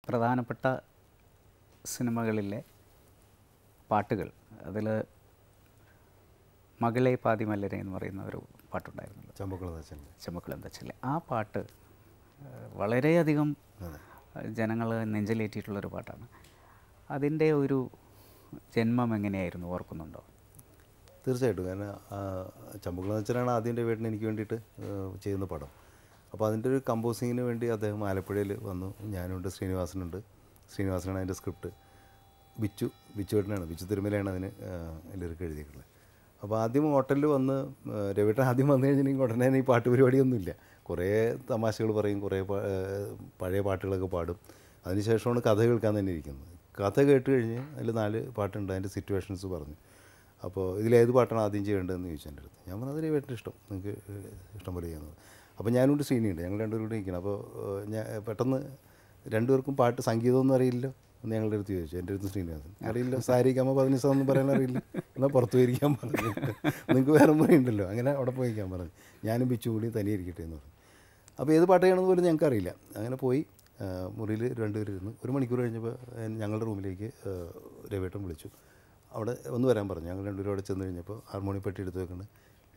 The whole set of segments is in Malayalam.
പ്രധാനപ്പെട്ട സിനിമകളിലെ പാട്ടുകൾ, അതിൽ മകളെ പാതിമല്ലരെ എന്ന് പറയുന്ന ഒരു പാട്ടുണ്ടായിരുന്നല്ലോ, ചെമ്പക്കുളം തച്ചല്ലേ. ആ പാട്ട് വളരെയധികം ജനങ്ങൾ നെഞ്ചിലേറ്റിയിട്ടുള്ളൊരു പാട്ടാണ്. അതിൻ്റെ ഒരു ജന്മം എങ്ങനെയായിരുന്നു, ഓർക്കുന്നുണ്ടോ? തീർച്ചയായിട്ടും. കാരണം ചെമ്പക്കുളം തച്ചനാണ് ആദ്യം രവിയേട്ടൻ എനിക്ക് വേണ്ടിയിട്ട് ചെയ്യുന്ന പടം. അപ്പോൾ അതിൻ്റെ ഒരു കമ്പോസിങ്ങിന് വേണ്ടി അദ്ദേഹം ആലപ്പുഴയിൽ വന്നു. ഞാനുണ്ട്, ശ്രീനിവാസനാണ് അതിൻ്റെ സ്ക്രിപ്റ്റ്. ബിച്ചുവേട്ടനാണ്, ബിച്ചു തിരുമലയാണ് അതിന് ലിറിക്ക് എഴുതിയിട്ടുള്ളത്. അപ്പോൾ ആദ്യം ഹോട്ടലിൽ വന്ന് രവിയേട്ടൻ ആദ്യം വന്നു കഴിഞ്ഞിട്ടുണ്ടെങ്കിൽ ഉടനെ ഈ പാട്ട് പരിപാടിയൊന്നുമില്ല. കുറേ തമാശകൾ പറയും, കുറേ പഴയ പാട്ടുകളൊക്കെ പാടും. അതിനുശേഷമാണ് കഥ കേൾക്കാൻ തന്നെ ഇരിക്കുന്നത്. കഥ കേട്ട് കഴിഞ്ഞ് അതിൽ 4 പാട്ടുണ്ട്, അതിൻ്റെ സിറ്റുവേഷൻസ് പറഞ്ഞു. അപ്പോൾ ഇതിലേത് പാട്ടാണ് ആദ്യം ചെയ്യേണ്ടതെന്ന് ചോദിച്ചു എൻ്റെ അടുത്ത്. ഞാൻ പറഞ്ഞത് രവിയേട്ടൻ്റെ ഇഷ്ടം, നിങ്ങൾക്ക് ഇഷ്ടം പോലെ ചെയ്യുന്നത്. അപ്പോൾ ഞാനുണ്ട്, ശ്രീനിയുണ്ട്, ഞങ്ങൾ രണ്ടുപേരും കൂടി ഇരിക്കണം. അപ്പോൾ ഞാൻ പെട്ടെന്ന് രണ്ടുപേർക്കും പാട്ട് സംഗീതമൊന്നും അറിയില്ലോ എന്ന് ഞങ്ങളുടെ അടുത്ത് ചോദിച്ചു. എൻ്റെ അടുത്ത് ശ്രീനിവാസൻ അറിയില്ല, സാരിക്കാമോ 15 ഒന്നും പറയാൻ അറിയില്ല, എന്നാൽ പുറത്ത് പോയിരിക്കാൻ പറഞ്ഞു, നിങ്ങൾക്ക് വേറെ മുറിയുണ്ടല്ലോ, അങ്ങനെ അവിടെ പോയിരിക്കാൻ പറഞ്ഞു. ഞാനും ബിച്ചും കൂടി തനിയെ ഇരിക്കട്ടെ എന്ന് പറഞ്ഞു. അപ്പോൾ ഏത് പാട്ട് ചെയ്യണമെന്ന് പോലും ഞങ്ങൾക്ക് അറിയില്ല. അങ്ങനെ പോയി മുറിയിൽ രണ്ടുപേരും ഇരുന്ന് 1 മണിക്കൂർ കഴിഞ്ഞപ്പോൾ ഞങ്ങളുടെ റൂമിലേക്ക് രവിയേട്ടൻ വിളിച്ചു. അവിടെ ഒന്ന് വരാൻ പറഞ്ഞു. ഞങ്ങൾ രണ്ടുപേരും അവിടെ ചെന്ന് കഴിഞ്ഞപ്പോൾ ഹാർമോണിയം പെട്ടി എടുത്ത് വെക്കുന്നത്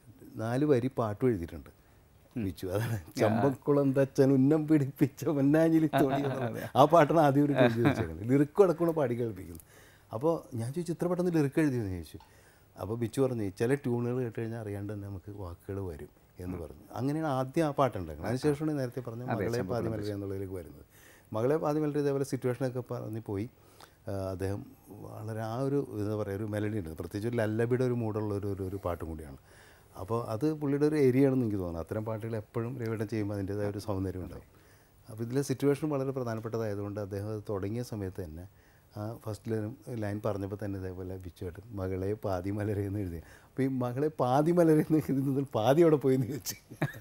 4 വരി പാട്ടും എഴുതിയിട്ടുണ്ട് ബിച്ചു. അതാണ് ചെമ്പക്കുളം തച്ചൻ ഉന്നം പിടിപ്പിച്ച പൊന്നാഞ്ഞിലി തോണി. ആ പാട്ടാണ് ആദ്യം ഒരു എഴുതി വെച്ചേക്കുന്നത്. ലിറിക്കും അടക്കമാണ് പാടി കേൾപ്പിക്കുന്നത്. അപ്പോൾ ഞാൻ ചോദിച്ചു, ഇത്ര പെട്ടെന്ന് ലിറിക്ക് എഴുതിയെന്ന് ചോദിച്ചു. അപ്പോൾ ബിച്ചു പറഞ്ഞു, ചില ട്യൂണുകൾ കേട്ട് കഴിഞ്ഞാൽ അറിയാണ്ട് തന്നെ നമുക്ക് വാക്കുകൾ വരും എന്ന് പറഞ്ഞു. അങ്ങനെയാണ് ആദ്യം ആ പാട്ടുണ്ടാക്കുന്നത്. അതിനുശേഷമാണ് നേരത്തെ പറഞ്ഞ മകളെ പാതിമല്ലരെ എന്നുള്ളതിലേക്ക് വരുന്നത്. മകളെ പാതിമല്ലരെ ഇതേപോലെ സിറ്റുവേഷനൊക്കെ പറഞ്ഞ് പോയി. അദ്ദേഹം വളരെ ആ ഒരു എന്താ പറയുക, ഒരു മെലഡി ഉണ്ട്, പ്രത്യേകിച്ച് ഒരു ലല്ലബിയുടെ ഒരു മൂടുള്ള ഒരു പാട്ടും കൂടിയാണ്. അപ്പോൾ അത് പുള്ളിയുടെ ഒരു ഏരിയയാണെന്ന് എനിക്ക് തോന്നുന്നു. അത്തരം പാട്ടുകൾ എപ്പോഴും രവിയേട്ടൻ ചെയ്യുമ്പോൾ അതിൻ്റേതായ ഒരു സൗന്ദര്യം ഉണ്ടാവും. അപ്പോൾ ഇതിലെ സിറ്റുവേഷൻ വളരെ പ്രധാനപ്പെട്ടതായതുകൊണ്ട് അദ്ദേഹം അത് തുടങ്ങിയ സമയത്ത് തന്നെ ആ ഫസ്റ്റ് ലൈൻ പറഞ്ഞപ്പോൾ തന്നെ ഇതേപോലെ ബിച്ചുവേട്ടൻ മകളെ പാതിമല്ലരെ എന്ന് എഴുതി. അപ്പോൾ ഈ മകളെ പാതിമല്ലരെ എന്ന് എഴുതുന്നതിൽ പാതി അവിടെ പോയെന്ന് ചോദിച്ചു.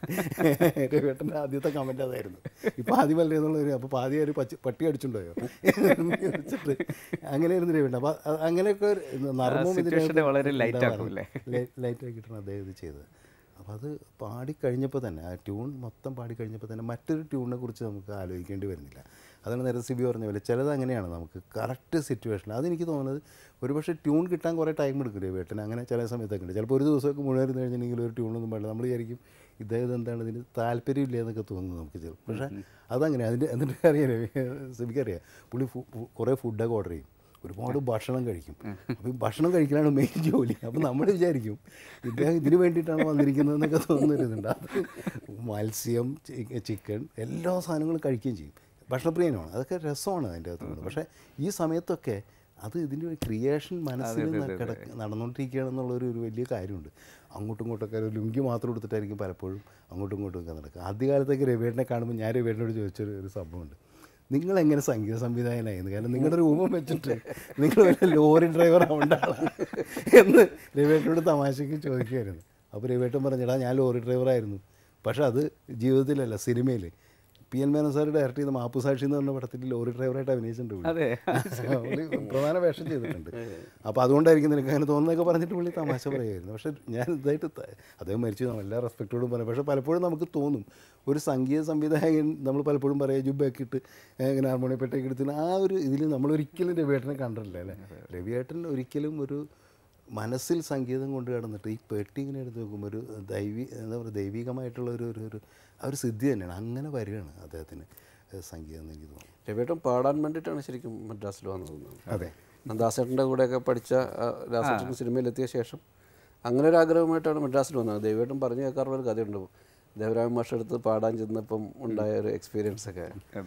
രവിയേട്ടൻ്റെ ആദ്യത്തെ കമൻറ്റ് അതായിരുന്നു, ഈ പാതിമല്ലരെ എന്നുള്ളൊരു. അപ്പോൾ പാതി ഒരു പട്ടി അടിച്ചുണ്ടോയോ ചോദിച്ചിട്ട് അങ്ങനെയായിരുന്നു രവിയേട്ടൻ. അപ്പോൾ അങ്ങനെയൊക്കെ നർമ്മം ഇതിനെ വളരെ ലൈറ്റാക്കിയിട്ടാണ് അദ്ദേഹം ഇത് ചെയ്തത്. അപ്പോൾ അത് പാടിക്കഴിഞ്ഞപ്പോൾ തന്നെ, ആ ട്യൂൺ മൊത്തം പാടിക്കഴിഞ്ഞപ്പോൾ തന്നെ മറ്റൊരു ട്യൂണിനെ കുറിച്ച് നമുക്ക് ആലോചിക്കേണ്ടി വരുന്നില്ല. അതാണ് നേരത്തെ സിബി പറഞ്ഞ പോലെ ചിലത് അങ്ങനെയാണ്, നമുക്ക് കറക്റ്റ് സിറ്റുവേഷൻ. അതെനിക്ക് തോന്നുന്നത് ഒരുപക്ഷെ ട്യൂൺ കിട്ടാൻ കുറേ ടൈം എടുക്കും രവിയേട്ടൻ. അങ്ങനെ ചില സമയത്തൊക്കെ ഉണ്ട്. ചിലപ്പോൾ ഒരു ദിവസമൊക്കെ മുഴുവൻ കഴിഞ്ഞിട്ടുണ്ടെങ്കിൽ ഒരു ട്യൂണൊന്നും പാടില്ല. നമ്മൾ വിചാരിക്കും ഇദ്ദേഹം എന്താണ് ഇതിന് താല്പര്യമില്ല എന്നൊക്കെ തോന്നുന്നു നമുക്ക് ചിലപ്പോൾ. പക്ഷേ അതങ്ങനെ എന്നിട്ട് അറിയാം, സിബിക്കറിയാം, പുള്ളി കുറേ ഫുഡൊക്കെ ഓർഡർ ചെയ്യും, ഒരുപാട് ഭക്ഷണം കഴിക്കും. അപ്പോൾ ഈ ഭക്ഷണം കഴിക്കലാണ് മെയിൻ ജോലി. അപ്പോൾ നമ്മൾ വിചാരിക്കും ഇദ്ദേഹം ഇതിന് വേണ്ടിയിട്ടാണ് വന്നിരിക്കുന്നതെന്നൊക്കെ തോന്നുന്നുണ്ട്. അത് മത്സ്യം, ചിക്കൻ, എല്ലാ സാധനങ്ങളും കഴിക്കുകയും ചെയ്യും. ഭക്ഷണപ്രിയനാണ്, അതൊക്കെ രസമാണ് അതിൻ്റെ അകത്തുള്ളത്. പക്ഷേ ഈ സമയത്തൊക്കെ അത് ഇതിൻ്റെ ഒരു ക്രിയേഷൻ മനസ്സിൽ നടന്നുകൊണ്ടിരിക്കുകയാണെന്നുള്ളൊരു വലിയ കാര്യമുണ്ട്. അങ്ങോട്ടും ഇങ്ങോട്ടൊക്കെ ഒരു ലുങ്കി മാത്രം എടുത്തിട്ടായിരിക്കും പലപ്പോഴും അങ്ങോട്ടും ഇങ്ങോട്ടും ഒക്കെ നടക്കുക. ആദ്യകാലത്തൊക്കെ രവിയേട്ടനെ കാണുമ്പോൾ ഞാൻ രവിയേട്ടനോട് ചോദിച്ചൊരു സംഭവമുണ്ട്, നിങ്ങളെങ്ങനെ സംഗീത സംവിധായകനായിരുന്നു? കാരണം നിങ്ങളുടെ രൂപം വെച്ചിട്ട് നിങ്ങൾ വല്ല ലോറി ഡ്രൈവർ ആവേണ്ടതാണ് എന്ന് രവിയേട്ടനോട് തമാശയ്ക്ക് ചോദിക്കുമായിരുന്നു. അപ്പോൾ രവിയേട്ടൻ പറഞ്ഞിടാ, ഞാൻ ലോറി ഡ്രൈവറായിരുന്നു, പക്ഷേ അത് ജീവിതത്തിലല്ല, സിനിമയിൽ. പി എൻ മേനോൻ സാർ ഡയറക്റ്റ് ചെയ്ത മാപ്പുസാക്ഷി എന്ന് പറഞ്ഞ പടത്തിൽ ലോറി ഡ്രൈവറായിട്ട് അഭിനയിച്ചിട്ടുണ്ട്. പുള്ളി പ്രധാന വേഷം ചെയ്തിട്ടുണ്ട്. അപ്പോൾ അതുകൊണ്ടായിരിക്കും നിനക്ക് അങ്ങനെ തോന്നുന്നതൊക്കെ പറഞ്ഞിട്ട് പുള്ളി തമാശ പറയുമായിരുന്നു. പക്ഷേ ഞാൻ ഇതായിട്ട് അദ്ദേഹം മരിച്ചു, എല്ലാ റെസ്പെക്റ്റോടും പറയാം. പക്ഷേ പലപ്പോഴും നമുക്ക് തോന്നും ഒരു സംഗീത സംവിധായകൻ, നമ്മൾ പലപ്പോഴും പറയാം ജുബൊക്കെ ഇട്ട് ഇങ്ങനെ ഹാർമോണിയപ്പെട്ടൊക്കെ എടുത്തിന് ആ ഒരു ഇതിൽ നമ്മളൊരിക്കലും രവിയേട്ടനെ കണ്ടിട്ടില്ല അല്ലേ. രവിയേട്ടൻ ഒരിക്കലും ഒരു മനസ്സിൽ സംഗീതം കൊണ്ട് കിടന്നിട്ട് ഈ പെട്ടി ഇങ്ങനെ എടുത്ത് നോക്കുമ്പോൾ ഒരു എന്താ പറയുക, ദൈവികമായിട്ടുള്ള ഒരു ആ ഒരു സിദ്ധി തന്നെയാണ്. അങ്ങനെ വരികയാണ് അദ്ദേഹത്തിന് സംഗീതം എന്ന് എനിക്ക് തോന്നുന്നു. രവിയേട്ടൻ പാടാൻ വേണ്ടിയിട്ടാണ് ശരിക്കും മദ്രാസിൽ വന്നത്. അതെ, ദാസേട്ടൻ്റെ കൂടെയൊക്കെ പഠിച്ച ദാസേട്ടൻ സിനിമയിലെത്തിയ ശേഷം അങ്ങനെ ഒരു ആഗ്രഹമായിട്ടാണ് മദ്രാസിൽ വന്നത്. രവിയേട്ടൻ പറഞ്ഞു കേൾക്കാറുള്ളൊരു കഥയുണ്ട്, ദേവരായ മാഷ് എടുത്ത് പാടാൻ ചെന്നപ്പം ഉണ്ടായ ഒരു എക്സ്പീരിയൻസൊക്കെ.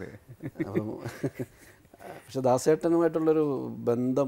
അപ്പം പക്ഷെ ദാസേട്ടനുമായിട്ടുള്ളൊരു ബന്ധം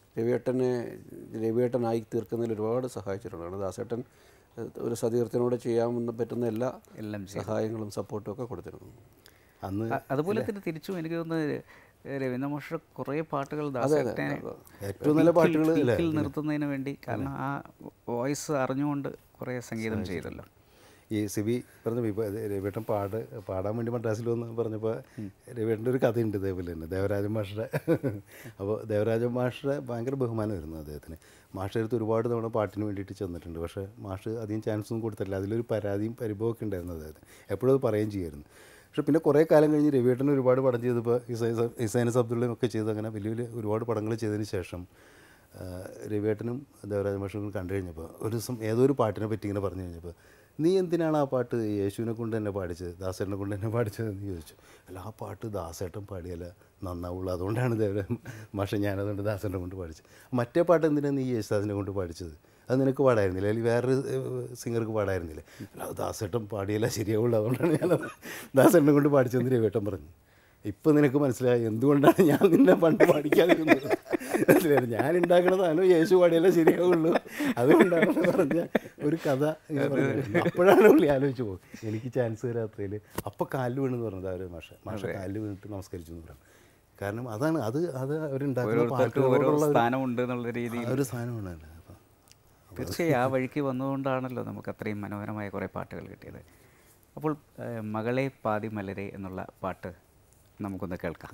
രവിയേട്ടനായി തീർക്കുന്നതിൽ ഒരുപാട് സഹായിച്ചിട്ടുണ്ട്. കാരണം ദാസേട്ടൻ ഒരു സതീർത്ഥനോട് ചെയ്യാൻ പറ്റുന്ന എല്ലാ സഹായങ്ങളും സപ്പോർട്ടും ഒക്കെ കൊടുത്തിരുന്നു അന്ന്. അതുപോലെ തന്നെ തിരിച്ചും എനിക്ക് തോന്നുന്നത് രവീന്ദ്ര മാഷ് കുറേ പാട്ടുകൾ ദാസേട്ടനെ ഏറ്റവും നല്ല പാട്ടുകൾ നിർത്തുന്നതിന് വേണ്ടി, കാരണം ആ വോയിസ് അറിഞ്ഞുകൊണ്ട് കുറേ സംഗീതം ചെയ്തല്ലോ. ഈ സിബി പറഞ്ഞ രവിയേട്ടൻ പാടാൻ വേണ്ടി മദ്രാസിൽ വന്ന് പറഞ്ഞപ്പോൾ രവിയേട്ടൻ്റെ ഒരു കഥയുണ്ട് ഇതേപോലെ തന്നെ, ദേവരാജൻ മാഷയുടെ. അപ്പോൾ ദേവരാജൻ മാഷയുടെ ഭയങ്കര ബഹുമാനമായിരുന്നു അദ്ദേഹത്തിന്. മാഷ് എടുത്ത് ഒരുപാട് തവണ പാട്ടിന് വേണ്ടിയിട്ട് ചെന്നിട്ടുണ്ട്. പക്ഷേ മാഷ് അധികം ചാൻസൊന്നും കൊടുത്തില്ല. അതിലൊരു പരാതിയും പരിഭവമൊക്കെ ഉണ്ടായിരുന്നു അദ്ദേഹത്തിന്. എപ്പോഴും അത് പറയുകയും ചെയ്യുമായിരുന്നു. പക്ഷെ പിന്നെ കുറേ കാലം കഴിഞ്ഞ് രവിയേട്ടൻ ഒരുപാട് പടം ചെയ്തപ്പോൾ ഇസൈനസ് അബ്ദുള്ളയും ഒക്കെ ചെയ്ത് അങ്ങനെ വലിയ വലിയ ഒരുപാട് പടങ്ങൾ ചെയ്തതിന് ശേഷം രവിയേട്ടനും ദേവരാജ മാഷും കണ്ടു കഴിഞ്ഞപ്പോൾ ഒരു ദിവസം ഏതോ ഒരു പാട്ടിനെ പറ്റി ഇങ്ങനെ പറഞ്ഞു കഴിഞ്ഞപ്പോൾ, നീ എന്തിനാണ് ആ പാട്ട് യേശുവിനെ കൊണ്ട് തന്നെ പാടിച്ചത്, ദാസേട്ടനെ കൊണ്ട് തന്നെ പാടിച്ചതെന്ന് ചോദിച്ചു. അല്ല, ആ പാട്ട് ദാസേട്ടൻ പാടിയല്ല നന്നാവുള്ളൂ, അതുകൊണ്ടാണ് ദേവരാജ മാഷ ഞാനതുകൊണ്ട് ദാസേട്ടനെ കൊണ്ട് പാടിച്ചത്. മറ്റേ പാട്ട് എന്തിനാണ് നീ യേശുദാസിനെ കൊണ്ട് പാടിച്ചത്, അത് നിനക്ക് പാടായിരുന്നില്ല, അല്ലെങ്കിൽ വേറൊരു സിംഗർക്ക് പാടായിരുന്നില്ല. അല്ല, അത് ദാസേട്ടൻ പാടിയല്ല ശരിയാവുള്ളൂ, അതുകൊണ്ടാണ് ഞാനത് ദാസേട്ടനെ കൊണ്ട് പാടിച്ചതെന്ന് രവിയേട്ടൻ പറഞ്ഞു. ഇപ്പം നിനക്ക് മനസ്സിലായി എന്തുകൊണ്ടാണ് ഞാൻ നിന്നെ പണ്ട് പാടിക്കാതിരുന്നത്. ഞാൻ ഉണ്ടാക്കണതാണോ യേശു പാടിയല്ല ശരിയാവുള്ളൂ, അതുകൊണ്ടാണ് പറഞ്ഞ ഒരു കഥ ഇങ്ങനെ പറഞ്ഞു. അപ്പോഴാണ് പുള്ളി ആലോചിച്ച് പോകും എനിക്ക് ചാൻസ് തരാത്തതിൽ. അപ്പോൾ കാലിൽ വീണെന്ന് പറഞ്ഞത് അവർ മാഷ കാലിൽ വീണിട്ട് നമസ്കരിച്ചു എന്ന് പറഞ്ഞു. കാരണം അതാണ് അത് അവരുണ്ടാക്കുന്ന പാട്ടുകളോടുള്ള സ്ഥാനമുണ്ട് എന്നുള്ള രീതിയിൽ ഒരു സ്ഥാനമാണ്. തീർച്ചയായും ആ വഴിക്ക് വന്നുകൊണ്ടാണല്ലോ നമുക്ക് അത്രയും മനോഹരമായ കുറേ പാട്ടുകൾ കിട്ടിയത്. അപ്പോൾ മകളെ പാതി മലരെ എന്നുള്ള പാട്ട് നമുക്കൊന്ന് കേൾക്കാം.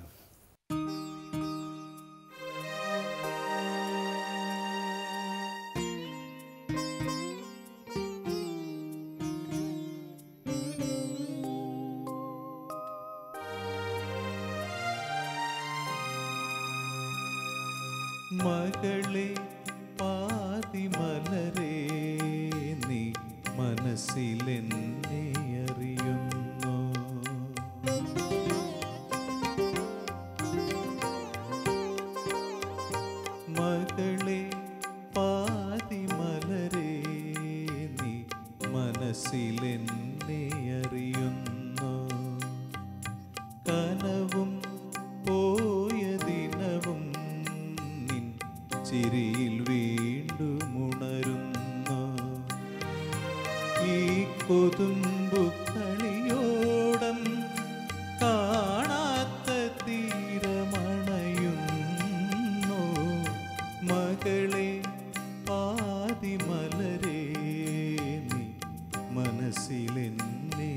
മകളെ പാതി മലരെ നീ മനസ്സിലെന്നെ അറിയുന്നു, മകളെ പാതി മലരെ നീ മനസ്സിലെന്നെ അറിയുന്നു, കനവും പോയ ദിനവും ചിരിയിൽ വീണ്ടും ഉണരുന്നു, ഈ കൊതുമ്പു കളിയോടം കാണാത്ത തീരമണയുന്നു, മകളെ പാതി മലരെ നീ മനസ്സിലെന്നെ